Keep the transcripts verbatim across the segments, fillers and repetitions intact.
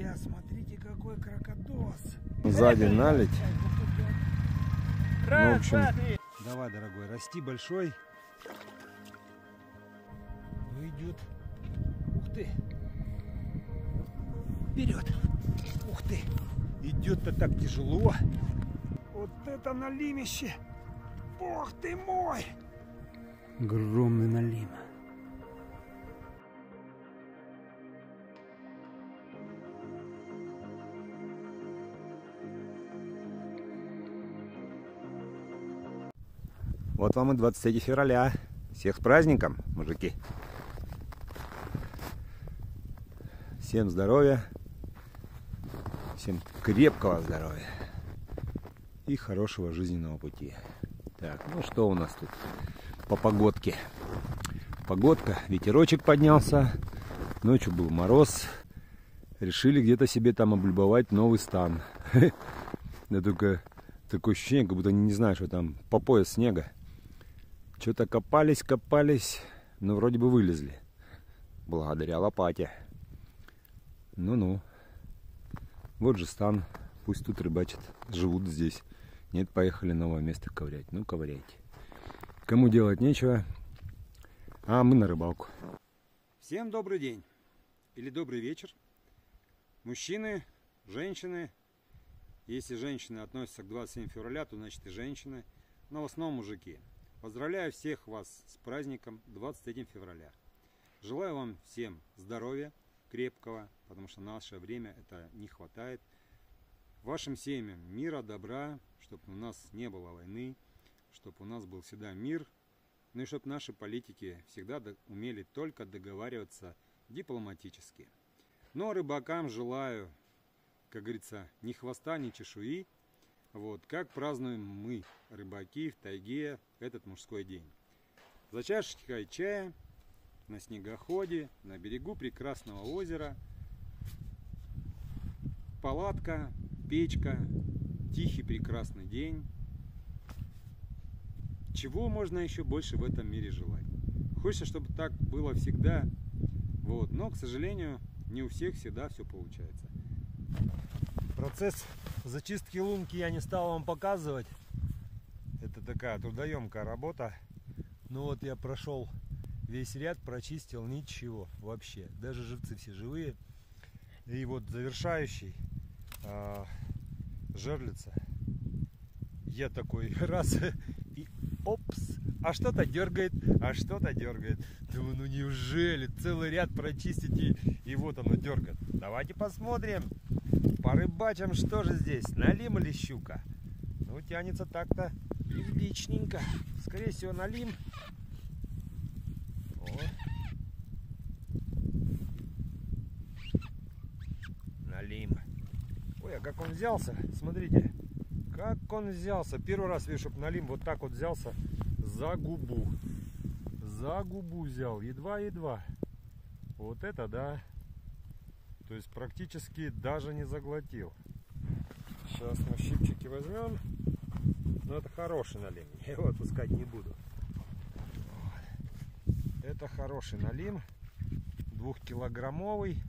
Друзья, смотрите, какой крокодос. Сзади наледь. Ну, в общем... Давай, дорогой, расти большой. Ну, идет. Ух ты. Вперед. Ух ты. Идет-то так тяжело. Вот это налимище. Бог ты мой. Огромный налим. Вот вам и двадцать третьего февраля. Всех с праздником, мужики. Всем здоровья. Всем крепкого здоровья. И хорошего жизненного пути. Так, ну что у нас тут по погодке? Погодка, ветерочек поднялся. Ночью был мороз. Решили где-то себе там облюбовать новый стан. Да только такое ощущение, как будто не знаю, что там по пояс снега. Что-то копались, копались, но вроде бы вылезли. Благодаря лопате. Ну-ну. Вот же стан. Пусть тут рыбачат. Живут здесь. Нет, поехали новое место ковырять. Ну, ковыряйте. Кому делать нечего, а мы на рыбалку. Всем добрый день. Или добрый вечер. Мужчины, женщины. Если женщины относятся к двадцать седьмому февраля, то значит и женщины. Но в основном мужики. Поздравляю всех вас с праздником двадцать третьего февраля. Желаю вам всем здоровья, крепкого, потому что в наше время это не хватает. Вашим семьям мира, добра, чтобы у нас не было войны, чтобы у нас был всегда мир. Ну и чтобы наши политики всегда умели только договариваться дипломатически. Но рыбакам желаю, как говорится, ни хвоста, ни чешуи. Вот, как празднуем мы, рыбаки, в тайге этот мужской день. За чашечкой чая, на снегоходе, на берегу прекрасного озера. Палатка, печка, тихий прекрасный день. Чего можно еще больше в этом мире желать? Хочется, чтобы так было всегда. Вот, но, к сожалению, не у всех всегда все получается. Процесс зачистки лунки я не стал вам показывать. Это такая трудоемкая работа. Ну вот я прошел весь ряд, прочистил, ничего вообще. Даже живцы все живые. И вот завершающий э, жерлица. Я такой раз и опс. А что-то дергает, а что-то дергает. Думаю, ну неужели целый ряд прочистить и, и вот оно дергает. Давайте посмотрим. По рыбачам что же здесь? Налим или щука? Ну, тянется так-то приличненько. Скорее всего, налим. О. Налим. Ой, а как он взялся? Смотрите. Как он взялся. Первый раз вижу, чтобы налим вот так вот взялся за губу. За губу взял. Едва-едва. Вот это да. То есть практически даже не заглотил. Сейчас мы щипчики возьмем. Но это хороший налим. Я его отпускать не буду. Это хороший налим. Двухкилограммовый.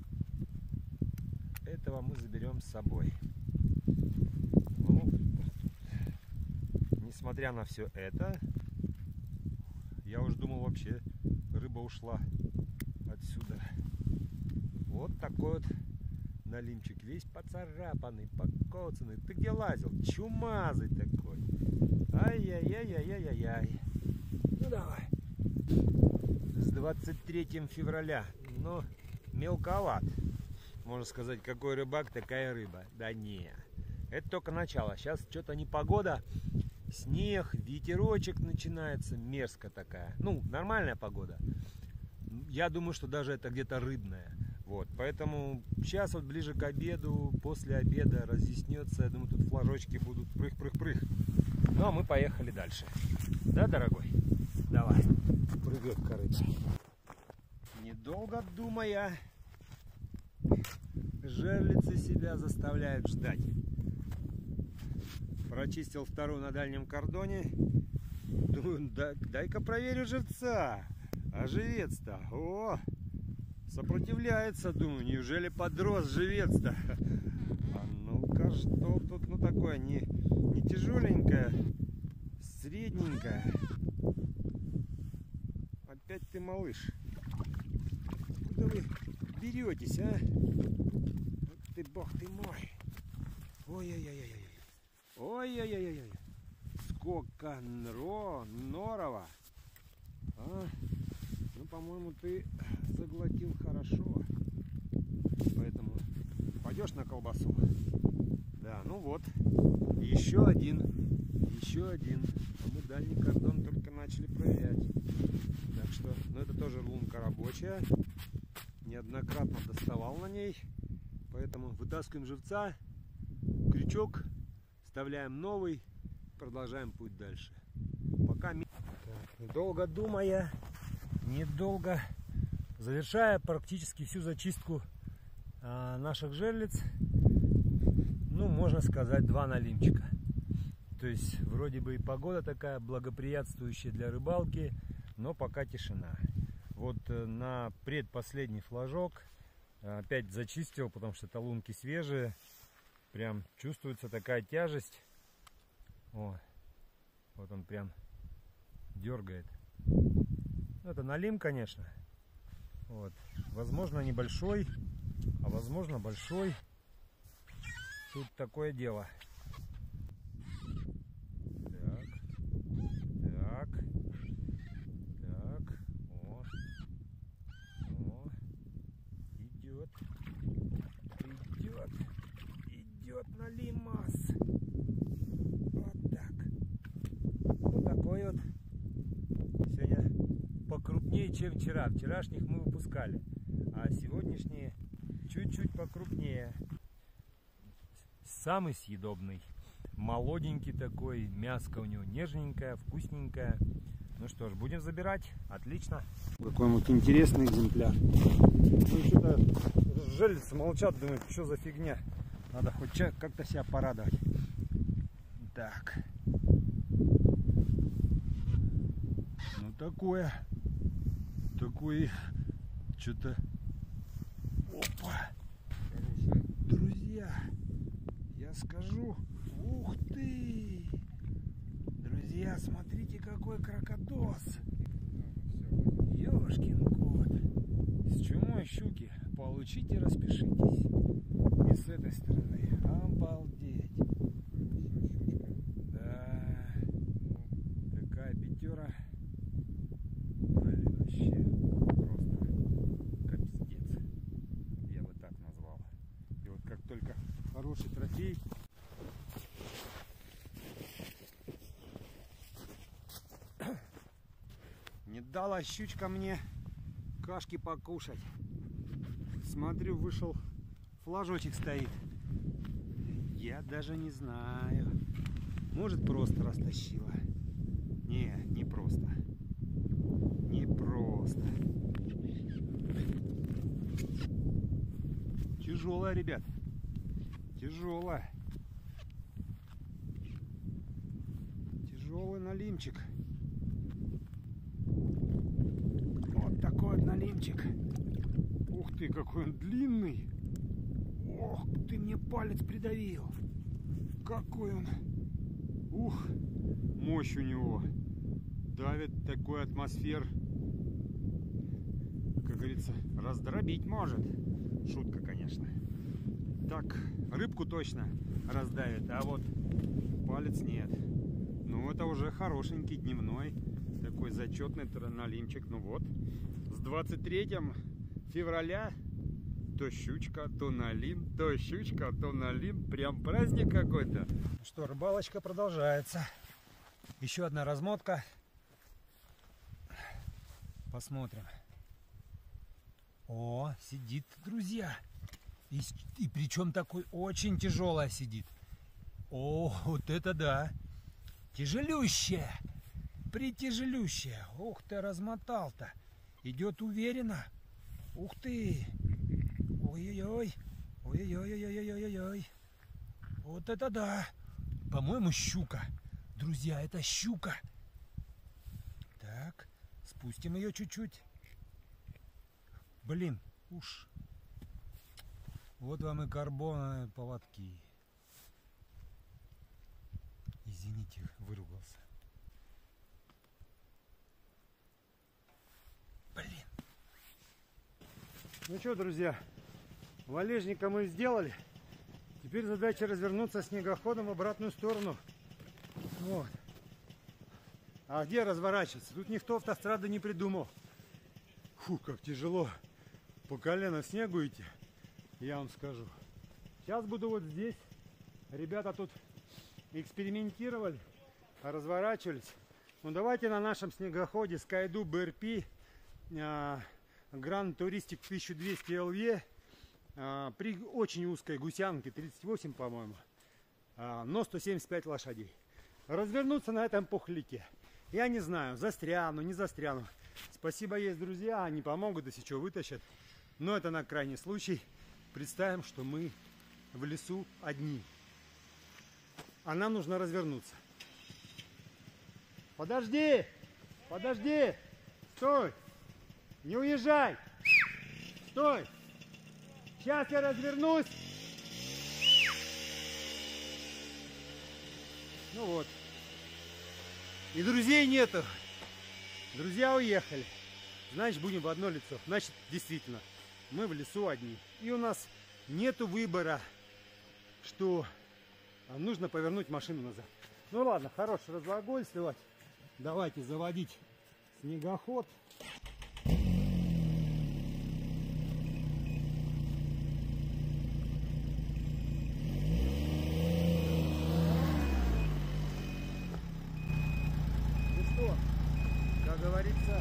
Этого мы заберем с собой. Ну, несмотря на все это, я уж думал, вообще рыба ушла отсюда. Вот такой вот налимчик, весь поцарапанный, покоцанный. Ты где лазил? Чумазый такой. Ай-яй-яй-яй-яй-яй. Ну давай. С двадцать третьего февраля. Но мелковат. Можно сказать, какой рыбак, такая рыба. Да не. Это только начало. Сейчас что-то непогода. Снег, ветерочек начинается. Мерзко такая. Ну, нормальная погода. Я думаю, что даже это где-то рыбная. Вот, поэтому сейчас вот ближе к обеду, после обеда разъяснется. Я думаю, тут флажочки будут прых-прых-прых. Ну, а мы поехали дальше. Да, дорогой? Давай. Прыгай в корыто. Недолго думая, жерлицы себя заставляют ждать. Прочистил вторую на дальнем кордоне. Думаю, да, дай-ка проверю живца. А живец-то, о, Сопротивляется, думаю, неужели подрос живец-то? А ну-ка, что тут, ну такое, не, не тяжеленькое, средненькое. Опять ты, малыш. Куда вы беретесь, а? Вот ты, бог ты мой. Ой-ой-ой-ой-ой. Ой-ой-ой-ой. Сколько нро, норова. А? Ну, по-моему, ты заглотил хорошо. Поэтому пойдешь на колбасу. Да, ну вот. Еще один. Еще один. А мы дальний кордон только начали проверять. Так что, ну это тоже лунка рабочая. Неоднократно доставал на ней. Поэтому вытаскиваем живца. Крючок. Вставляем новый. Продолжаем путь дальше. Пока... Так, долго думая, недолго, завершая практически всю зачистку а, наших жерлиц, ну, можно сказать, два налимчика. То есть, вроде бы и погода такая благоприятствующая для рыбалки, но пока тишина. Вот на предпоследний флажок опять зачистил, потому что это лунки свежие. Прям чувствуется такая тяжесть. О, вот он прям дергает. Это налим, конечно. Вот. Возможно, небольшой, а возможно, большой. Тут такое дело. Так. Так. Так. О. О. Идет. Идет. Идет налимас. Вот так. Ну, такой вот. Сегодня покрупнее, чем вчера. Вчерашних мы выпускали, а сегодняшние чуть-чуть покрупнее. Самый съедобный. Молоденький такой, мяско у него нежненькое, вкусненькое. Ну что ж, будем забирать. Отлично. Какой вот интересный экземпляр. Ну что-то жерлицы молчат, думают, что за фигня. Надо хоть как-то себя порадовать. Так. Ну такое. Такое. Что-то. Опа. Друзья. Я скажу. Ух ты. Друзья, смотрите, какой крокодос. Ёшкин кот. С чумой щуки. Получите, распишитесь. И с этой стороны. Обалдеть. Да. Такая пятера. Блин, вообще просто капздец. Я бы так назвал. И вот как только хороший трофей. Не дала щучка мне кашки покушать. Смотрю, вышел, флажочек стоит. Я даже не знаю. Может, просто растащила. Не, не просто. Не просто. Тяжелая, ребят. Тяжелая. Тяжелый налимчик. Вот такой вот налимчик. Ух ты, какой он длинный. Ох, ты мне палец придавил. Какой он. Ух, мощь у него. Давит такой атмосфер. Как говорится, раздробить может. Шутка, конечно. Так, рыбку точно раздавит, а вот палец нет. Ну, это уже хорошенький дневной. Такой зачетный налимчик. Ну вот, с двадцать третьего февраля то щучка, то налим, то щучка, то налим. Прям праздник какой-то. Что, рыбалочка продолжается. Еще одна размотка. Посмотрим. О, сидит, друзья. И, и причем такой очень тяжелая сидит. О, вот это да. Тяжелющая. Притяжелющая. Ух ты, размотал-то. Идет уверенно. Ух ты. Ой-ой-ой. Ой-ой-ой-ой-ой-ой-ой. Вот это да. По-моему, щука. Друзья, это щука. Так, спустим ее чуть-чуть. Блин, Уж. Вот вам и карбоновые поводки. Извините, выругался. Блин. Ну что, друзья, валежника мы сделали. Теперь задача развернуться снегоходом в обратную сторону. Вот. А где разворачиваться? Тут никто автострады не придумал. Фу, как тяжело. По колено в снегу идти, я вам скажу. Сейчас буду вот здесь. Ребята тут экспериментировали, разворачивались. Ну давайте на нашем снегоходе Skydu би эр пи Grand Touristic тысяча двести эл ви при очень узкой гусянке, тридцать восемь, по-моему, но сто семьдесят пять лошадей. Развернуться на этом пухляке. Я не знаю, застряну, не застряну. Спасибо, есть друзья, они помогут, если что, вытащат. Но это на крайний случай. Представим, что мы в лесу одни. А нам нужно развернуться. Подожди! Подожди! Стой! Не уезжай! Стой! Сейчас я развернусь. Ну вот. И друзей нету. Друзья уехали. Значит, будем в одно лицо. Значит, действительно, мы в лесу одни. И у нас нету выбора, что нужно повернуть машину назад. Ну ладно, хорош разглагольствовать. Давайте заводить снегоход. Как говорится,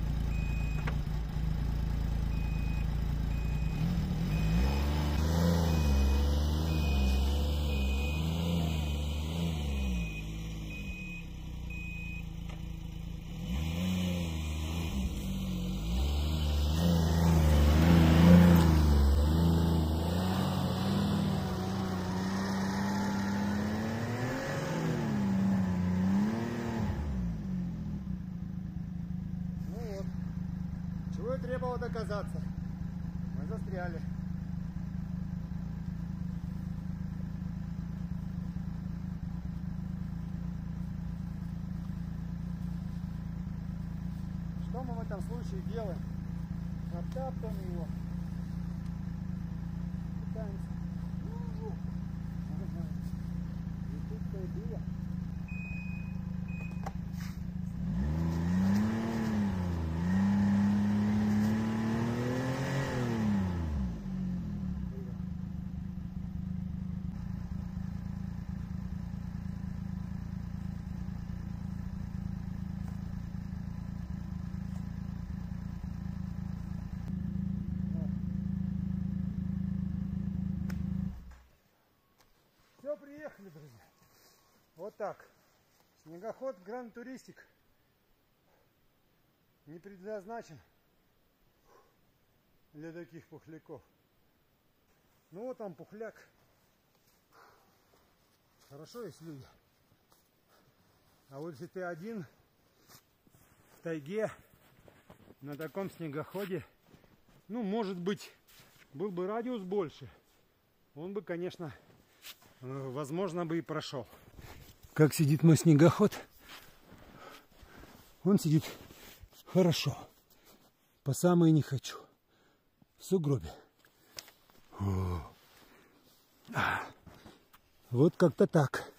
чего и требовало доказаться. Мы застряли. Что мы в этом случае делаем? Оттаптываем его. Пытаемся. И тут-то и было. Все, приехали, друзья. Вот так. Снегоход Grand Touristic не предназначен для таких пухляков. Ну вот там пухляк. Хорошо, есть люди. А вот если ты один в тайге на таком снегоходе, ну, может быть, был бы радиус больше, он бы, конечно, возможно, бы и прошел. Как сидит мой снегоход? Он сидит хорошо. По самое не хочу. В сугробе. Вот как-то так.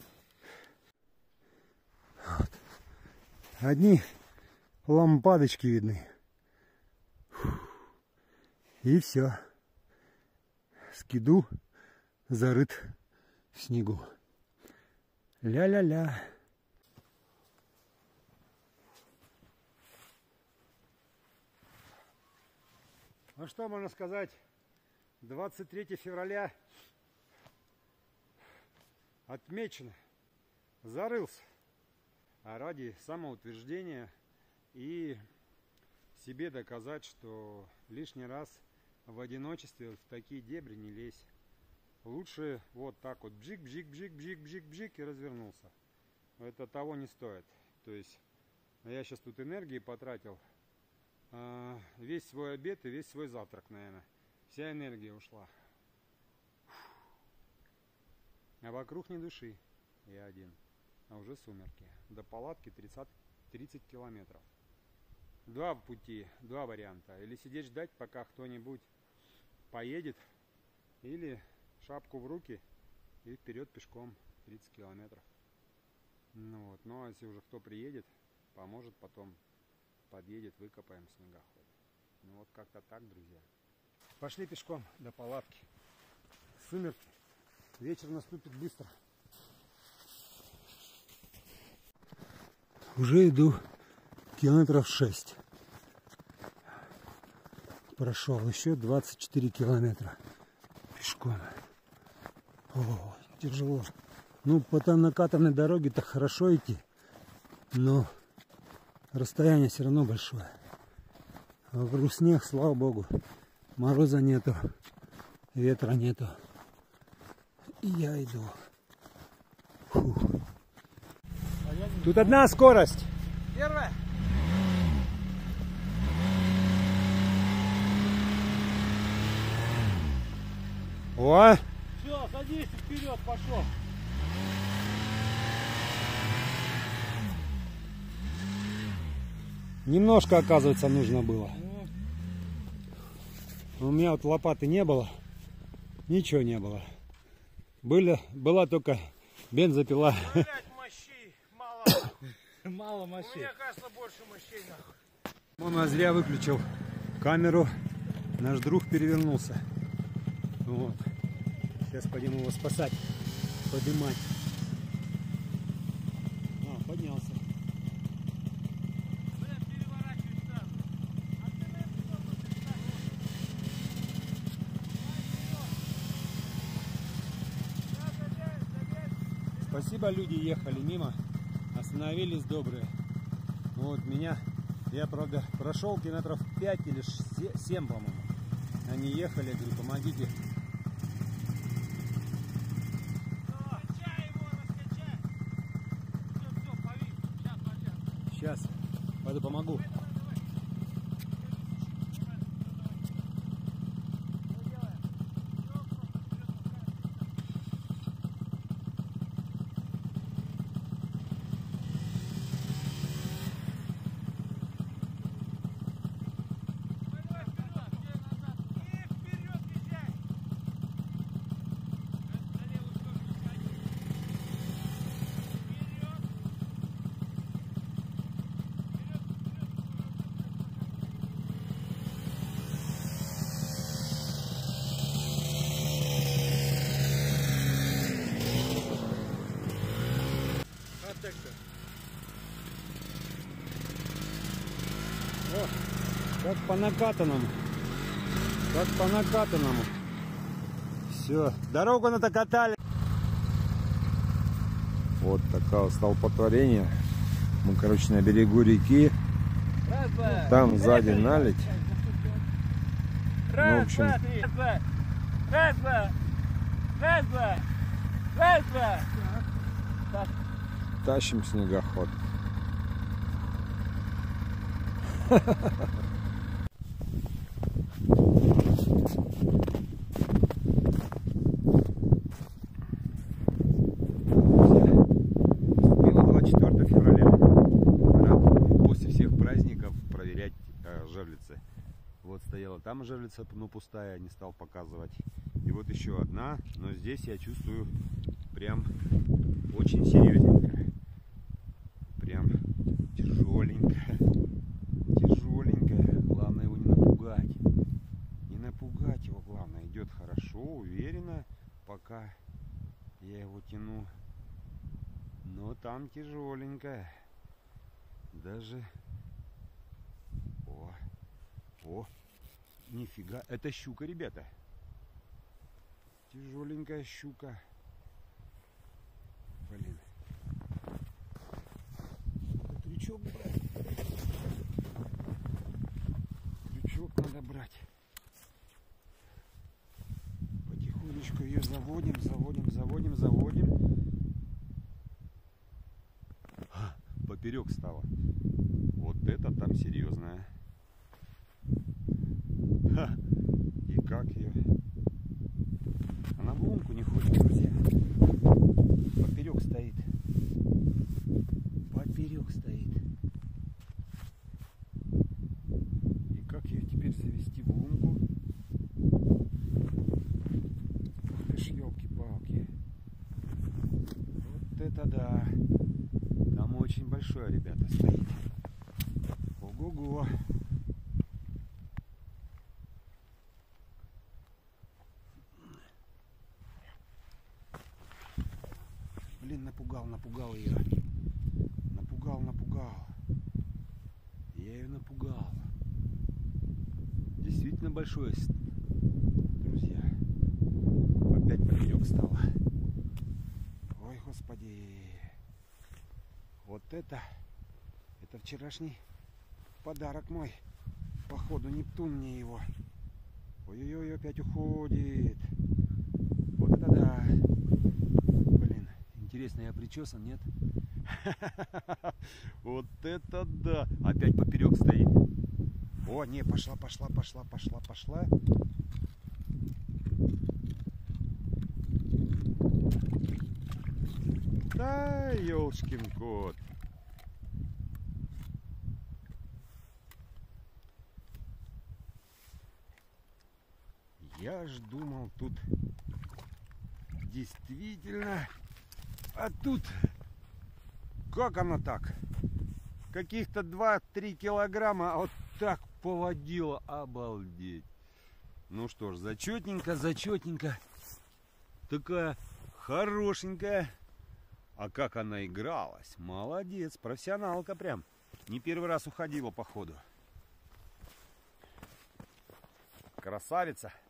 Вот. Одни лампадочки видны. И все. Скиду зарыт в снегу. Ля-ля-ля. Ну что можно сказать? двадцать третьего февраля отмечено. Зарылся. А ради самоутверждения и себе доказать, что лишний раз в одиночестве в такие дебри не лезь. Лучше вот так вот бжик, бжик, бжик, бжик, бжик, бжик и развернулся. Это того не стоит. То есть я сейчас тут энергии потратил э, весь свой обед и весь свой завтрак, наверное. Вся энергия ушла. А вокруг ни души. Я один. А уже сумерки. До палатки тридцать, тридцать километров. Два пути, два варианта. Или сидеть ждать, пока кто-нибудь поедет, или шапку в руки и вперед пешком тридцать километров. Ну вот, ну а если уже кто приедет, поможет потом, подъедет, выкопаем снегоход. Ну вот как-то так, друзья. Пошли пешком до палатки. Сумерки. Вечер наступит быстро. Уже иду километров шесть. Прошел еще двадцать четыре километра пешком. О, тяжело. Ну, по там накатанной дороге-то хорошо идти, но расстояние все равно большое. Вокруг снег, слава богу. Мороза нету, ветра нету. И я иду. Фух. Тут одна скорость. Первая. О! Все, садись вперед, пошел. Немножко, оказывается, нужно было. У меня вот лопаты не было. Ничего не было. Были, была только бензопила. Блять, мощей мало. Мало мощей. Мне кажется, больше мощей нахуй. Он а зря выключил камеру. Наш друг перевернулся. Вот. Сейчас пойдем его спасать. Поднимать. А, поднялся. Блять, переворачивай сразу. А ты на эту сторону перестань. Спасибо, люди ехали мимо. Остановились добрые. Вот меня, я правда прошел километров пять или семь, по-моему. Они ехали, я говорю, помогите. Раскачай его, раскачай. Все, все, повис. Сейчас, сейчас. Сейчас, пойду помогу. Давай, давай, давай. Что делаем? Все, просто вперед пускаем. Давай, вперед, где назад. И вперед езжай. На левую сторону сходи. Вперед. Вот так-то. О, как по накатанному. Как по накатанному. Все, дорогу натокатали. Вот такое столпотворение. Мы, короче, на берегу реки. Раз, два. Там сзади наледь. Раз, Ну, в общем- два, три. Раз, два. Раз, два. Раз, два. Так. Тащим снегоход. Было двадцать четвёртого февраля. Пора после всех праздников проверять э, жерлицы. Вот стояла там жерлица, но пустая, не стал показывать. И вот еще одна, но здесь я чувствую прям очень серьезненькая. Прям тяжеленькая. Тяжеленькая. Главное его не напугать. Не напугать его, главное. Идет хорошо, уверенно, пока я его тяну. Но там тяжеленькая. Даже... О, о, нифига. Это щука, ребята. Тяжеленькая щука. Блин. Крючок брать. Крючок надо брать. Потихонечку ее заводим, заводим, заводим, заводим. А, поперек стало. Вот это там серьезная. Ха. И как ее? Она в лунку не ходит, друзья. Поперек стоит. Поперек стоит. И как ее теперь завести в лунку? Ух ты ж, елки-палки. Вот это да. Там очень большое, ребята, стоит. Ого-го. Блин, напугал, напугал ее. Напугал, напугал. Я ее напугал. Действительно большое, друзья. Опять поперек стало. Ой, господи. Вот это, это вчерашний подарок мой. Походу Нептун мне его. Ой-ой-ой, опять уходит. Вот это да. Блин, интересно, я причесан, нет? Вот это да. Опять поперек стоит. О, не, пошла, пошла, пошла, пошла, пошла. Да, ёлочкин кот. Я ж думал, тут действительно... А тут... Как она так? Каких-то два-три килограмма, а вот так поводила. Обалдеть. Ну что ж, зачетненько, зачетненько. Такая хорошенькая. А как она игралась. Молодец, профессионалка прям. Не первый раз уходила по ходу. Красавица.